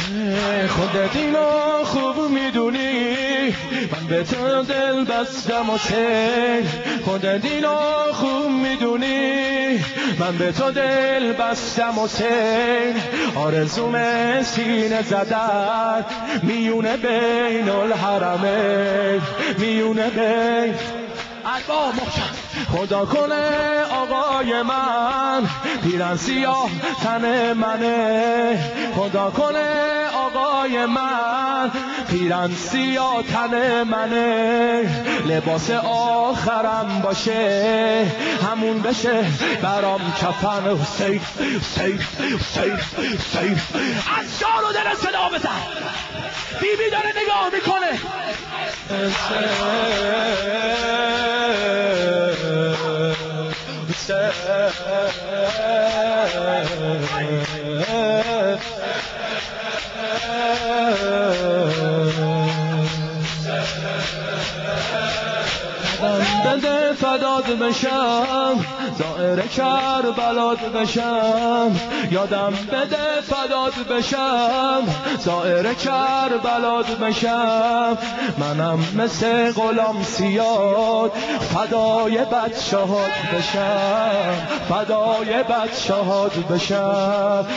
خودت اینو خوب میدونی من به تو دل بستم حسین. خودت اینو خوب میدونی من به تو دل بستم حسین. آرزوم سینه زدن میونه بین الحرمین، میونه بین البا محکم. خدا کنه آقای من پیرن سیاه تن منه. خدا کنه آقای من پیرن سیاه تن منه. لباس آخرم باشه همون بشه برام کفن. سیف سیف سیف سیف. از جان و دل صدا بزن. بیبی داره نگاه میکنه. بده فداد بشم دائره کربلات بشم. یادم بده فداد بشم دائره کربلات بشم. منم مثل غلام سیاد فدای بچه‌هات بشم، فدای بچه‌هات بشم.